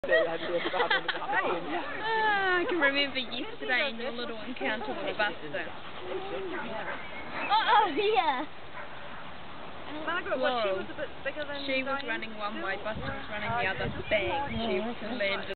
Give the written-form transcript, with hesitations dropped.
I can remember yesterday in your little encounter with a bus there. Oh, yeah. Margaret, Whoa. she was a bit bigger than She was Diane. running one way, Buster was running the other. Bang! She landed.